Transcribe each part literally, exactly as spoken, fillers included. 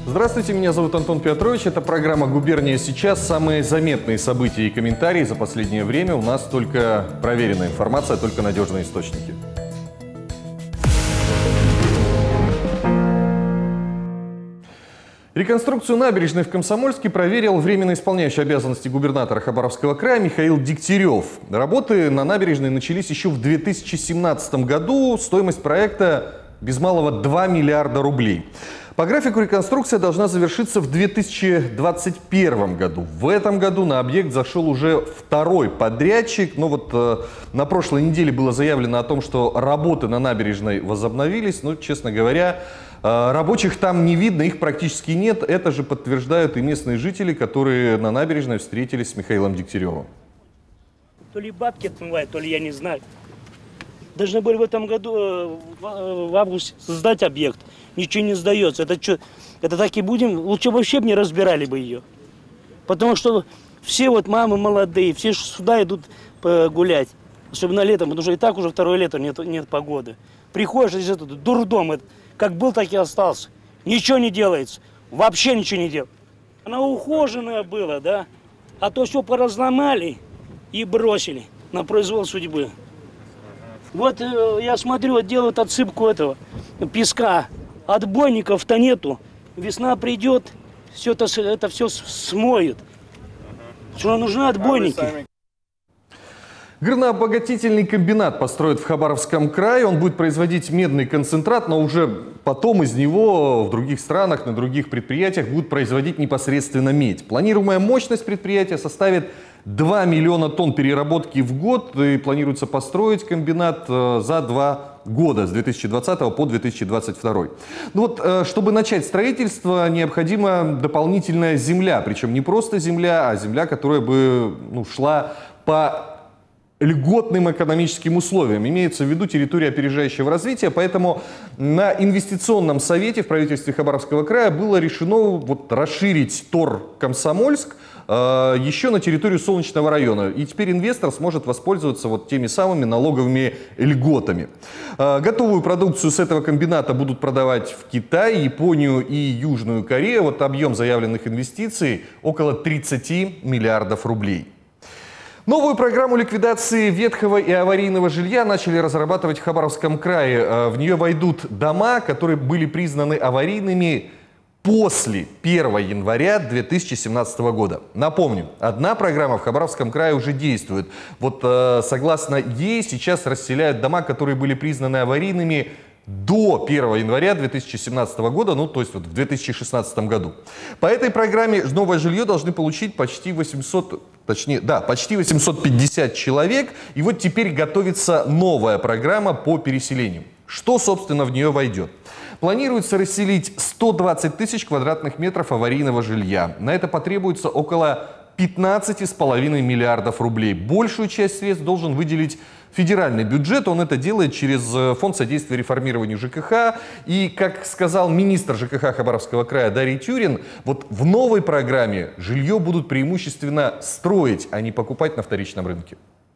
Здравствуйте, меня зовут Антон Петрович. Это программа «Губерния сейчас». Самые заметные события и комментарии за последнее время. У нас только проверенная информация, только надежные источники. Реконструкцию набережной в Комсомольске проверил временно исполняющий обязанности губернатора Хабаровского края Михаил Дегтярев. Работы на набережной начались еще в две тысячи семнадцатом году. Стоимость проекта без малого два миллиарда рублей. По графику реконструкция должна завершиться в две тысячи двадцать первом году. В этом году на объект зашел уже второй подрядчик. Но вот э, на прошлой неделе было заявлено о том, что работы на набережной возобновились. Но, честно говоря, э, рабочих там не видно, их практически нет. Это же подтверждают и местные жители, которые на набережной встретились с Михаилом Дегтяревым. То ли бабки отмывают, то ли я не знаю. Должны были в этом году, в августе, создать объект. Ничего не сдается. Это что, это так и будем? Лучше вообще бы не разбирали бы ее. Потому что все вот мамы молодые, все сюда идут гулять. Особенно летом, потому что и так уже второе лето нет, нет погоды. Приходишь, здесь этот дурдом, это, как был, так и остался. Ничего не делается. Вообще ничего не делается. Она ухоженная была, да? А то все поразломали и бросили на произвол судьбы. Вот я смотрю, вот делают отсыпку этого песка. Отбойников-то нету. Весна придет, все это, это все смоет. Что нужны отбойники. Горнообогатительный комбинат построят в Хабаровском крае. Он будет производить медный концентрат, но уже потом из него в других странах, на других предприятиях будут производить непосредственно медь. Планируемая мощность предприятия составит два миллиона тонн переработки в год. И планируется построить комбинат за два года, с две тысячи двадцатого по две тысячи двадцать второй. Ну вот, чтобы начать строительство, необходима дополнительная земля. Причем не просто земля, а земля, которая бы ну, шла по льготным экономическим условиям. Имеется в виду территория опережающего развития, поэтому на инвестиционном совете в правительстве Хабаровского края было решено вот расширить ТОР «Комсомольск» э, еще на территорию Солнечного района. И теперь инвестор сможет воспользоваться вот теми самыми налоговыми льготами. Э, готовую продукцию с этого комбината будут продавать в Китай, Японию и Южную Корею. Вот объем заявленных инвестиций около тридцати миллиардов рублей. Новую программу ликвидации ветхого и аварийного жилья начали разрабатывать в Хабаровском крае. В нее войдут дома, которые были признаны аварийными после первого января две тысячи семнадцатого года. Напомню, одна программа в Хабаровском крае уже действует. Вот согласно ей сейчас расселяют дома, которые были признаны аварийными до первого января две тысячи семнадцатого года, ну то есть вот в две тысячи шестнадцатом году. По этой программе новое жилье должны получить почти восемьсот, точнее, да, почти восемьсот пятьдесят человек. И вот теперь готовится новая программа по переселению. Что, собственно, в нее войдет? Планируется расселить сто двадцать тысяч квадратных метров аварийного жилья. На это потребуется около пятнадцати с половиной миллиардов рублей. Большую часть средств должен выделить федеральный бюджет. Он это делает через Фонд содействия реформированию ЖКХ. И, как сказал министр ЖКХ Хабаровского края Дарий Тюрин, вот в новой программе жилье будут преимущественно строить, а не покупать на вторичном рынке.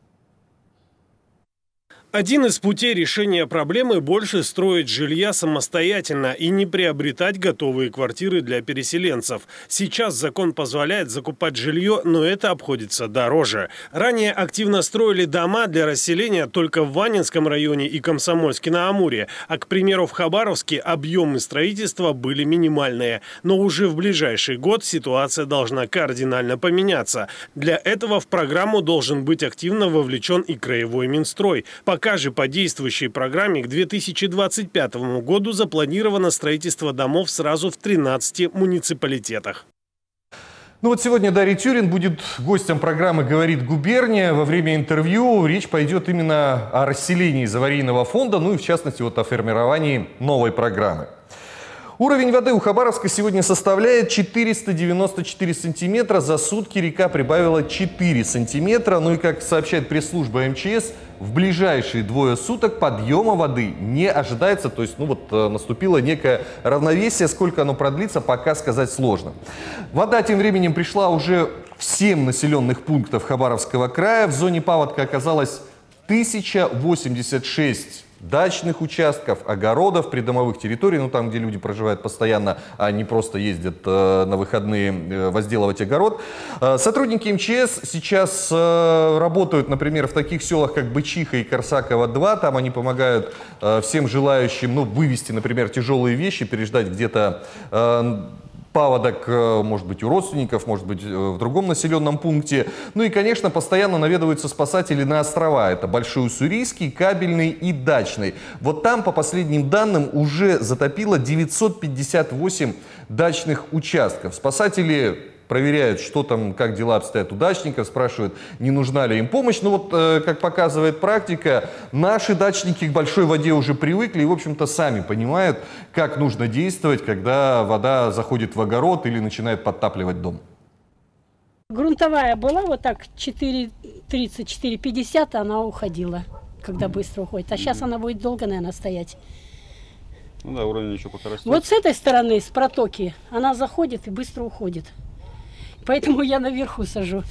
Один из путей решения проблемы – больше строить жилья самостоятельно и не приобретать готовые квартиры для переселенцев. Сейчас закон позволяет закупать жилье, но это обходится дороже. Ранее активно строили дома для расселения только в Ванинском районе и Комсомольске-на-Амуре. А, к примеру, в Хабаровске объемы строительства были минимальные. Но уже в ближайший год ситуация должна кардинально поменяться. Для этого в программу должен быть активно вовлечен и краевой Минстрой. Пока же по действующей программе к две тысячи двадцать пятому году запланировано строительство домов сразу в тринадцати муниципалитетах. Ну вот сегодня Дарий Тюрин будет гостем программы «Говорит губерния». Во время интервью речь пойдет именно о расселении из аварийного фонда, ну и в частности вот о формировании новой программы. Уровень воды у Хабаровска сегодня составляет четыреста девяносто четыре сантиметра. За сутки река прибавила четыре сантиметра. Ну и, как сообщает пресс-служба эм че эс, в ближайшие двое суток подъема воды не ожидается. То есть, ну вот, наступило некое равновесие. Сколько оно продлится, пока сказать сложно. Вода тем временем пришла уже в семь населенных пунктов Хабаровского края. В зоне паводка оказалось тысяча восемьдесят шесть дачных участков, огородов, придомовых территорий, ну там, где люди проживают постоянно, а не просто ездят э, на выходные э, возделывать огород. Э, сотрудники эм че эс сейчас э, работают, например, в таких селах, как Бычиха и Корсаково-два, там они помогают э, всем желающим, ну, вывести, например, тяжелые вещи, переждать где-то э, паводок, может быть, у родственников, может быть, в другом населенном пункте. Ну и, конечно, постоянно наведываются спасатели на острова. Это Большой Уссурийский, Кабельный и Дачный. Вот там, по последним данным, уже затопило девятьсот пятьдесят восемь дачных участков. Спасатели проверяют, что там, как дела обстоят у дачников, спрашивают, не нужна ли им помощь. Но вот, э, как показывает практика, наши дачники к большой воде уже привыкли и, в общем-то, сами понимают, как нужно действовать, когда вода заходит в огород или начинает подтапливать дом. Грунтовая была вот так четыре тридцать, четыре пятьдесят, она уходила, когда быстро уходит. А сейчас она будет долго, наверное, стоять. Ну да, уровень еще пока растет. Вот с этой стороны, с протоки, она заходит и быстро уходит. Поэтому я наверху сажу.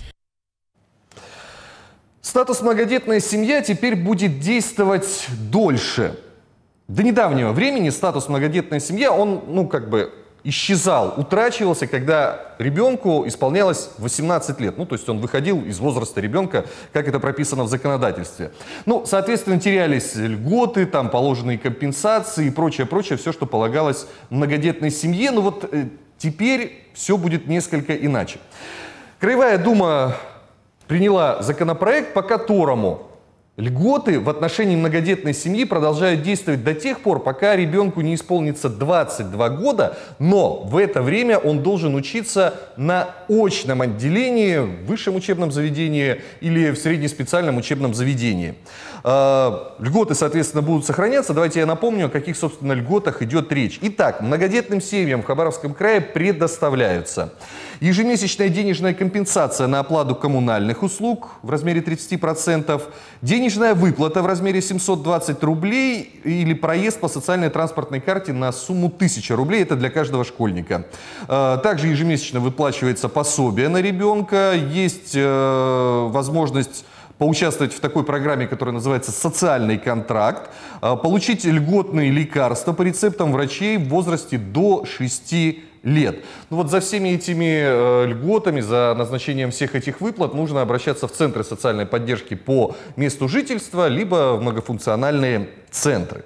Статус «многодетная семья» теперь будет действовать дольше. До недавнего времени статус «многодетная семья», он, ну, как бы исчезал, утрачивался, когда ребенку исполнялось восемнадцать лет. Ну, то есть он выходил из возраста ребенка, как это прописано в законодательстве. Ну, соответственно, терялись льготы, там положенные компенсации и прочее, прочее, все, что полагалось многодетной семье. Ну вот э, теперь все будет несколько иначе. Краевая дума приняла законопроект, по которому льготы в отношении многодетной семьи продолжают действовать до тех пор, пока ребенку не исполнится двадцать два года, но в это время он должен учиться на очном отделении в высшем учебном заведении или в среднеспециальном учебном заведении. Льготы, соответственно, будут сохраняться. Давайте я напомню, о каких, собственно, льготах идет речь. Итак, многодетным семьям в Хабаровском крае предоставляются ежемесячная денежная компенсация на оплату коммунальных услуг в размере тридцати процентов, денежная выплата в размере семьсот двадцать рублей или проезд по социальной транспортной карте на сумму тысяча рублей. Это для каждого школьника. Также ежемесячно выплачивается пособие на ребенка. Есть возможность поучаствовать в такой программе, которая называется «Социальный контракт», получить льготные лекарства по рецептам врачей в возрасте до шести лет. Ну вот за всеми этими э, льготами, за назначением всех этих выплат нужно обращаться в центры социальной поддержки по месту жительства, либо в многофункциональные центры.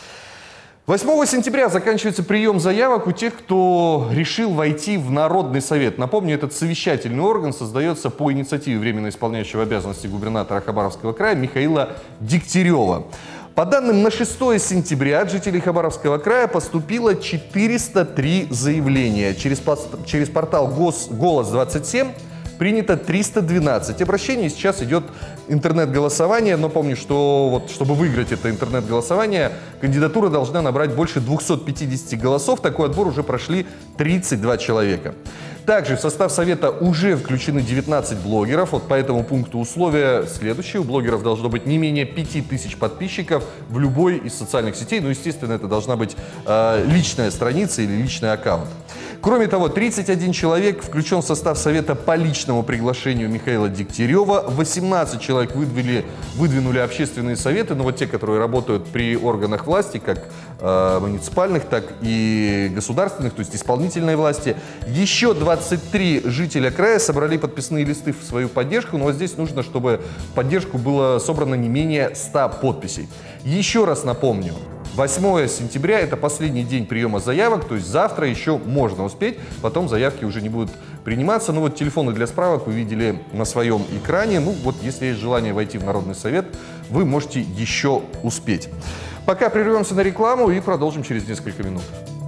восьмого сентября заканчивается прием заявок у тех, кто решил войти в Народный совет. Напомню, этот совещательный орган создается по инициативе временно исполняющего обязанности губернатора Хабаровского края Михаила Дегтярева. По данным на шестое сентября от жителей Хабаровского края поступило четыреста три заявления. Через, через портал Голос двадцать семь принято триста двенадцать обращений. Сейчас идет интернет-голосование, но помню, что вот, чтобы выиграть это интернет-голосование, кандидатура должна набрать больше двухсот пятидесяти голосов. Такой отбор уже прошли тридцать два человека. Также в состав совета уже включены девятнадцать блогеров. Вот по этому пункту условия следующие. У блогеров должно быть не менее пяти тысяч подписчиков в любой из социальных сетей. Ну, естественно, это должна быть э, личная страница или личный аккаунт. Кроме того, тридцать один человек включен в состав совета по личному приглашению Михаила Дегтярева. восемнадцать человек выдвинули, выдвинули общественные советы, но вот те, которые работают при органах власти, как э, муниципальных, так и государственных, то есть исполнительной власти. Еще двадцать три жителя края собрали подписные листы в свою поддержку, но вот здесь нужно, чтобы в поддержку было собрано не менее ста подписей. Еще раз напомню. восьмое сентября – это последний день приема заявок, то есть завтра еще можно успеть, потом заявки уже не будут приниматься. Ну вот телефоны для справок вы видели на своем экране. Ну вот если есть желание войти в Народный совет, вы можете еще успеть. Пока прервемся на рекламу и продолжим через несколько минут.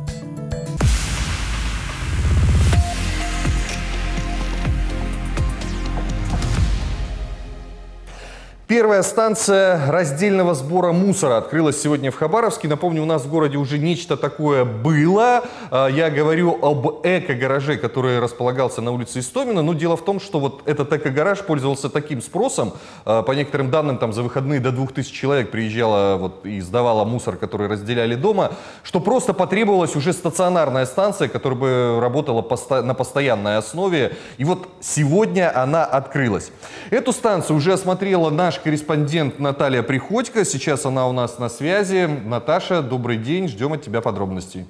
Первая станция раздельного сбора мусора открылась сегодня в Хабаровске. Напомню, у нас в городе уже нечто такое было. Я говорю об эко-гараже, который располагался на улице Истомина. Но дело в том, что вот этот эко-гараж пользовался таким спросом. По некоторым данным, там за выходные до двух тысяч человек приезжало вот, и сдавало мусор, который разделяли дома, что просто потребовалась уже стационарная станция, которая бы работала посто- на постоянной основе. И вот сегодня она открылась. Эту станцию уже осмотрела наш корреспондент Наталья Приходько. Сейчас она у нас на связи. Наташа, добрый день, ждем от тебя подробностей.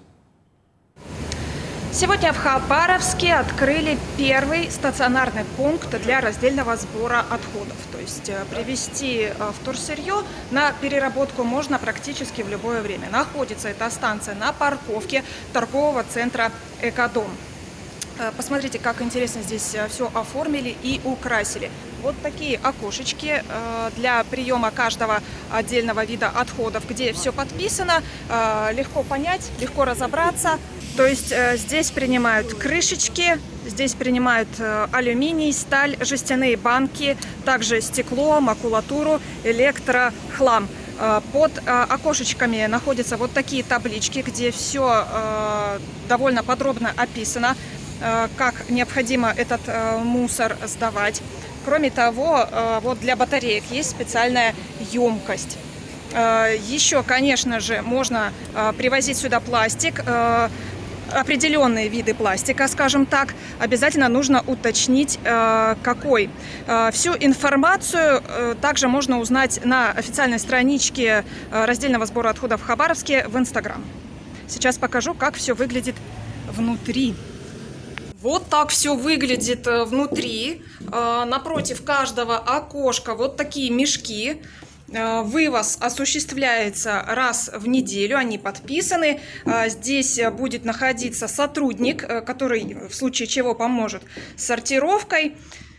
Сегодня в Хабаровске открыли первый стационарный пункт для раздельного сбора отходов. То есть привезти вторсырье на переработку можно практически в любое время. Находится эта станция на парковке торгового центра «Экодом». Посмотрите, как интересно здесь все оформили и украсили. Вот такие окошечки для приема каждого отдельного вида отходов, где все подписано, легко понять, легко разобраться. То есть здесь принимают крышечки, здесь принимают алюминий, сталь, жестяные банки, также стекло, макулатуру, электрохлам. Под окошечками находятся вот такие таблички, где все довольно подробно описано, как необходимо этот мусор сдавать. Кроме того, вот для батареек есть специальная емкость. Еще, конечно же, можно привозить сюда пластик, определенные виды пластика, скажем так. Обязательно нужно уточнить, какой. Всю информацию также можно узнать на официальной страничке раздельного сбора отходов в Хабаровске в Инстаграм. Сейчас покажу, как все выглядит внутри. Вот так все выглядит внутри. Напротив каждого окошка вот такие мешки. Вывоз осуществляется раз в неделю, они подписаны. Здесь будет находиться сотрудник, который в случае чего поможет с сортировкой.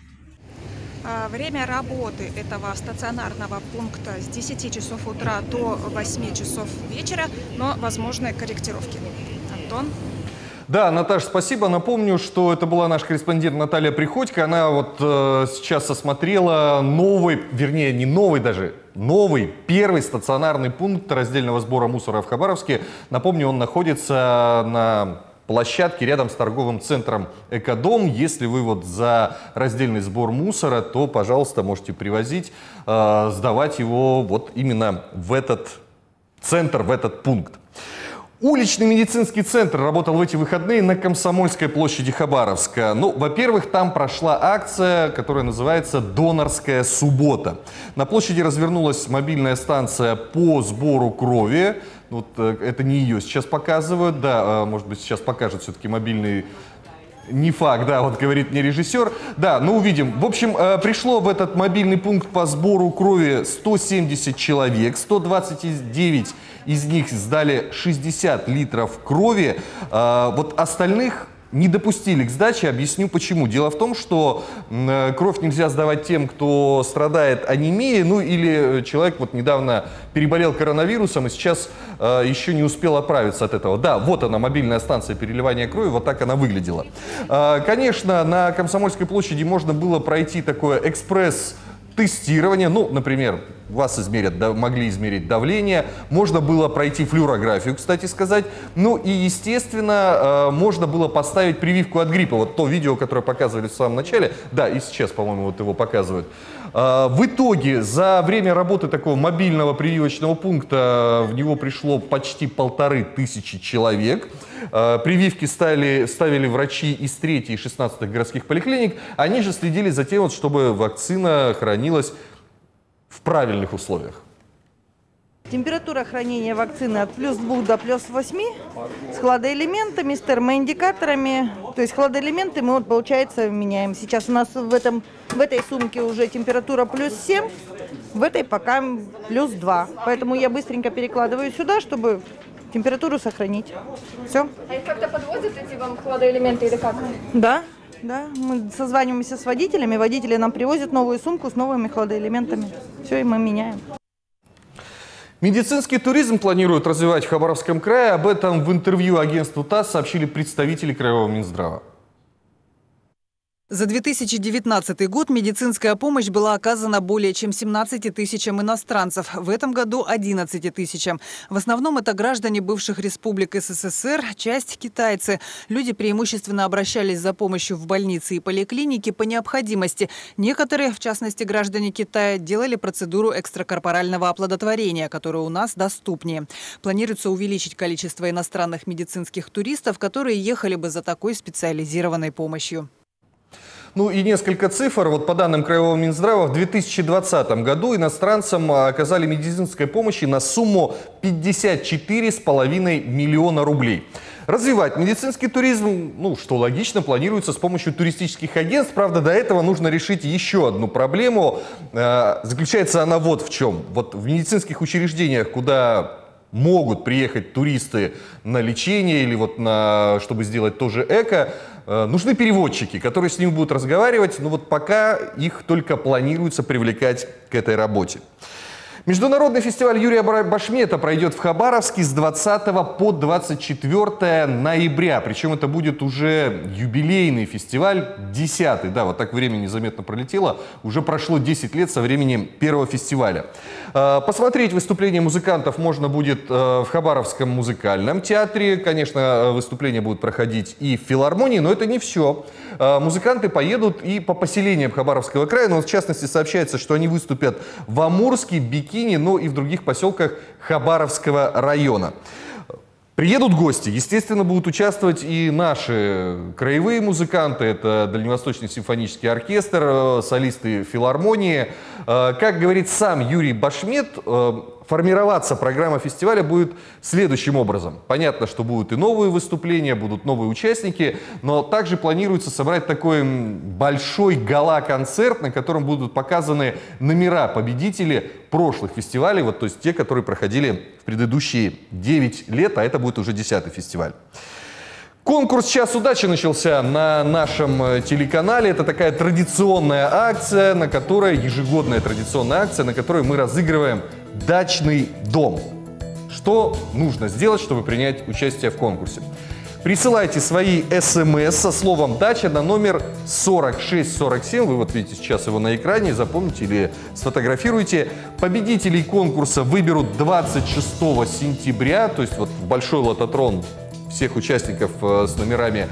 Время работы этого стационарного пункта с десяти часов утра до восьми часов вечера, но возможны корректировки. Антон? Да, Наташ, спасибо. Напомню, что это была наш корреспондент Наталья Приходько. Она вот э, сейчас осмотрела новый, вернее, не новый даже, новый, первый стационарный пункт раздельного сбора мусора в Хабаровске. Напомню, он находится на площадке рядом с торговым центром «Экодом». Если вы вот за раздельный сбор мусора, то, пожалуйста, можете привозить, э, сдавать его вот именно в этот центр, в этот пункт. Уличный медицинский центр работал в эти выходные на Комсомольской площади Хабаровска. Ну, во-первых, там прошла акция, которая называется «Донорская суббота». На площади развернулась мобильная станция по сбору крови. Вот это не ее сейчас показывают, да, может быть, сейчас покажут все-таки мобильный... Не факт, да, вот говорит мне режиссер. Да, ну увидим. В общем, э, пришло в этот мобильный пункт по сбору крови сто семьдесят человек, сто двадцать девять из них сдали шестьдесят литров крови. Э, вот остальных не допустили к сдаче. Объясню почему. Дело в том, что э, кровь нельзя сдавать тем, кто страдает анемией, ну или человек вот недавно переболел коронавирусом и сейчас э, еще не успел оправиться от этого. Да, вот она, мобильная станция переливания крови, вот так она выглядела. Э, конечно, на Комсомольской площади можно было пройти такое экспресс тестирование, ну, например, вас измерят, да, могли измерить давление, можно было пройти флюорографию, кстати сказать, ну и, естественно, э, можно было поставить прививку от гриппа, вот то видео, которое показывали в самом начале, да, и сейчас, по-моему, вот его показывают. Э, в итоге, за время работы такого мобильного прививочного пункта в него пришло почти полторы тысячи человек. Э, прививки ставили, ставили врачи из третьей и шестнадцатой городских поликлиник, они же следили за тем, вот, чтобы вакцина хранилась в правильных условиях. Температура хранения вакцины от плюс двух до плюс восьми с хладоэлементами, с термоиндикаторами. То есть хладоэлементы мы, вот, получается, меняем. Сейчас у нас в, этом, в этой сумке уже температура плюс семь, в этой пока плюс два. Поэтому я быстренько перекладываю сюда, чтобы температуру сохранить. Все. А их как-то подвозят эти вам хладоэлементы или как? Да. Да, мы созваниваемся с водителями, водители нам привозят новую сумку с новыми хладоэлементами. Все, и мы меняем. Медицинский туризм планируют развивать в Хабаровском крае. Об этом в интервью агентству ТАСС сообщили представители Краевого Минздрава. За две тысячи девятнадцатый год медицинская помощь была оказана более чем семнадцати тысячам иностранцев. В этом году одиннадцати тысячам. В основном это граждане бывших республик СССР, часть китайцы. Люди преимущественно обращались за помощью в больницы и поликлиники по необходимости. Некоторые, в частности граждане Китая, делали процедуру экстракорпорального оплодотворения, которая у нас доступнее. Планируется увеличить количество иностранных медицинских туристов, которые ехали бы за такой специализированной помощью. Ну и несколько цифр. Вот по данным Краевого Минздрава, в две тысячи двадцатом году иностранцам оказали медицинской помощи на сумму пятьдесят четыре с половиной миллиона рублей. Развивать медицинский туризм, ну, что логично, планируется с помощью туристических агентств. Правда, до этого нужно решить еще одну проблему. Э, заключается она вот в чем. Вот в медицинских учреждениях, куда могут приехать туристы на лечение или вот на, чтобы сделать тоже эко, э, нужны переводчики, которые с ними будут разговаривать. Но вот пока их только планируется привлекать к этой работе. Международный фестиваль Юрия Башмета пройдет в Хабаровске с двадцатого по двадцать четвёртое ноября. Причем это будет уже юбилейный фестиваль, десятый. Да, вот так время незаметно пролетело. Уже прошло десять лет со времени первого фестиваля. Посмотреть выступления музыкантов можно будет в Хабаровском музыкальном театре. Конечно, выступления будут проходить и в филармонии, но это не все. Музыканты поедут и по поселениям Хабаровского края. Но в частности сообщается, что они выступят в Амурске, Бикини, ну и в других поселках Хабаровского района. Приедут гости, естественно, будут участвовать и наши краевые музыканты, это Дальневосточный симфонический оркестр, солисты филармонии. Как говорит сам Юрий Башмет, формироваться программа фестиваля будет следующим образом. Понятно, что будут и новые выступления, будут новые участники, но также планируется собрать такой большой гала-концерт, на котором будут показаны номера победителей прошлых фестивалей, вот, то есть те, которые проходили в предыдущие девять лет, а это будет уже десятый фестиваль. Конкурс «Час удачи» начался на нашем телеканале. Это такая традиционная акция, на которой, ежегодная традиционная акция, на которой мы разыгрываем дачный дом. Что нужно сделать, чтобы принять участие в конкурсе? Присылайте свои смс со словом «дача» на номер сорок шесть сорок семь. Вы вот видите сейчас его на экране, запомните или сфотографируйте. Победителей конкурса выберут двадцать шестого сентября, то есть вот в большой лототрон всех участников э, с номерами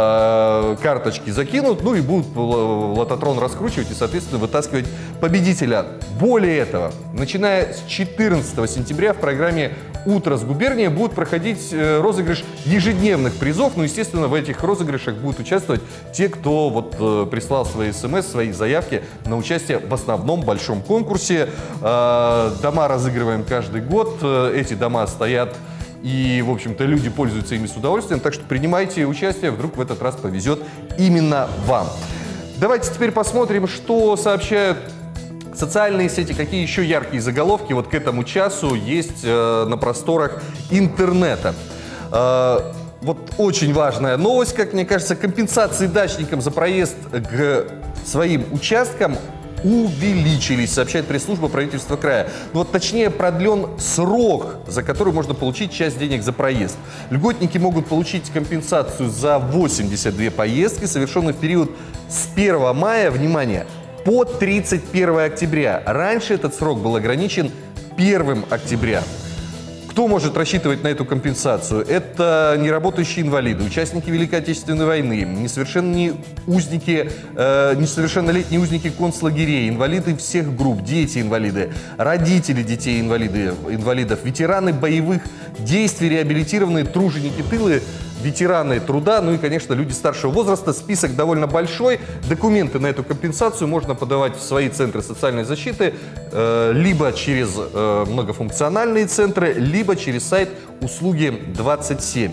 э, карточки закинут, ну и будут лототрон раскручивать и, соответственно, вытаскивать победителя. Более этого, начиная с четырнадцатого сентября в программе «Утро с губернией» будет проходить э, розыгрыш ежедневных призов. Ну, естественно, в этих розыгрышах будут участвовать те, кто вот э, прислал свои смс, свои заявки на участие в основном большом конкурсе. Э, дома разыгрываем каждый год. Э, эти дома стоят, и, в общем-то, люди пользуются ими с удовольствием. Так что принимайте участие, вдруг в этот раз повезет именно вам. Давайте теперь посмотрим, что сообщают социальные сети, какие еще яркие заголовки вот к этому часу есть э, на просторах интернета. Э, вот очень важная новость, как мне кажется, компенсации дачникам за проезд к своим участкам увеличились, сообщает пресс-служба правительства края. Ну, вот точнее, продлен срок, за который можно получить часть денег за проезд. Льготники могут получить компенсацию за восемьдесят две поездки, совершенные в период с первого мая, внимание, по тридцать первое октября. Раньше этот срок был ограничен первым октября. Кто может рассчитывать на эту компенсацию? Это неработающие инвалиды, участники Великой Отечественной войны, несовершеннолетние узники, э, несовершеннолетние узники концлагерей, инвалиды всех групп, дети-инвалиды, родители детей-инвалидов, ветераны боевых действий, реабилитированные труженики тыла, ветераны труда, ну и, конечно, люди старшего возраста. Список довольно большой. Документы на эту компенсацию можно подавать в свои центры социальной защиты, э, либо через э, многофункциональные центры, либо через сайт услуги двадцать семь.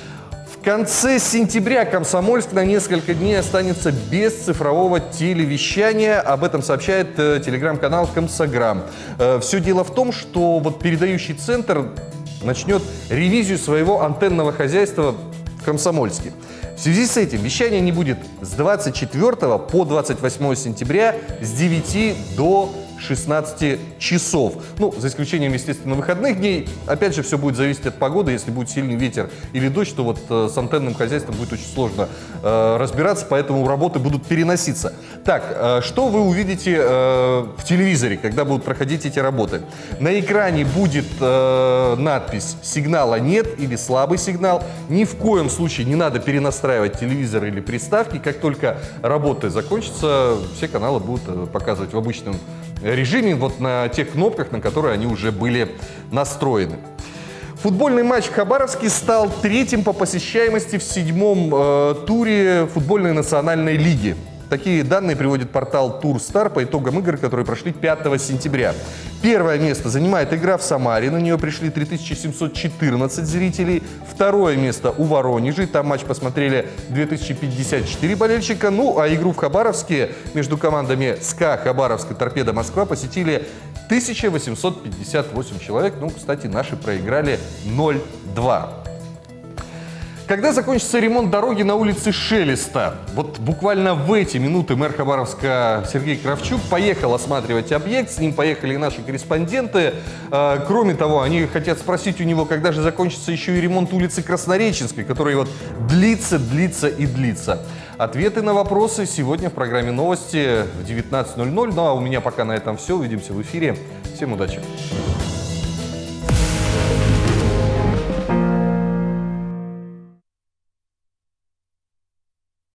В конце сентября Комсомольск на несколько дней останется без цифрового телевещания. Об этом сообщает э, телеграм-канал «Комсограмм». Э, все дело в том, что вот передающий центр начнет ревизию своего антенного хозяйства в Комсомольске. В связи с этим вещание не будет с двадцать четвёртого по двадцать восьмое сентября с девяти до шестнадцати часов. Ну, за исключением, естественно, выходных дней. Опять же, все будет зависеть от погоды. Если будет сильный ветер или дождь, то вот э, с антенным хозяйством будет очень сложно э, разбираться, поэтому работы будут переноситься. Так, э, что вы увидите э, в телевизоре, когда будут проходить эти работы? На экране будет э, надпись «Сигнала нет» или «Слабый сигнал». Ни в коем случае не надо перенастраивать телевизор или приставки. Как только работа закончится, все каналы будут показывать в обычном режиме, вот на тех кнопках, на которые они уже были настроены. Футбольный матч в Хабаровске стал третьим по посещаемости в седьмом э, туре футбольной национальной лиги. Такие данные приводит портал Турстар по итогам игр, которые прошли пятого сентября. Первое место занимает игра в Самаре. На нее пришли три тысячи семьсот четырнадцать зрителей. Второе место у Воронежа. Там матч посмотрели две тысячи пятьдесят четыре болельщика. Ну, а игру в Хабаровске между командами СКА Хабаровск и Торпедо Москва посетили тысяча восемьсот пятьдесят восемь человек. Ну, кстати, наши проиграли ноль два. Когда закончится ремонт дороги на улице Шелеста? Вот буквально в эти минуты мэр Хабаровска Сергей Кравчук поехал осматривать объект, с ним поехали и наши корреспонденты. Кроме того, они хотят спросить у него, когда же закончится еще и ремонт улицы Краснореченской, который вот длится, длится и длится. Ответы на вопросы сегодня в программе «Новости» в девятнадцать ноль ноль. Ну а у меня пока на этом все. Увидимся в эфире. Всем удачи!